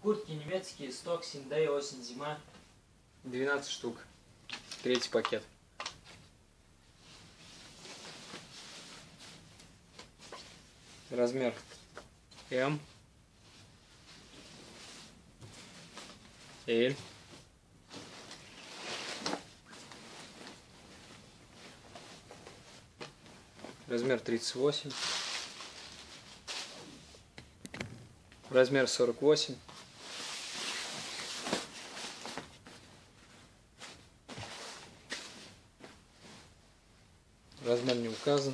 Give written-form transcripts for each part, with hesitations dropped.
Куртки немецкие, сток, синдей, осень, зима. 12 штук. Третий пакет. Размер М, L, размер 38, размер 48, размер не указан.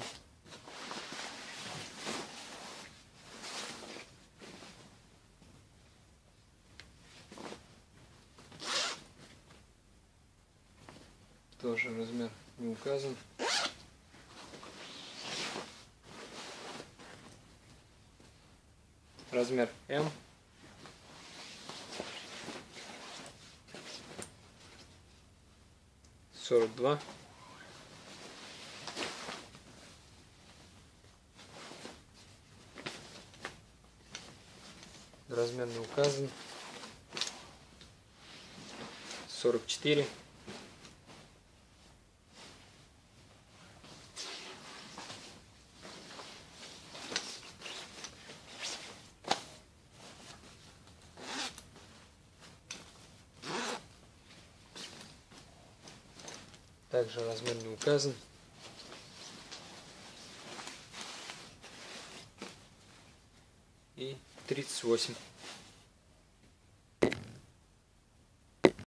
Тоже размер не указан. Размер М. $42. Размер не указан. 44. Также размер не указан. И 38.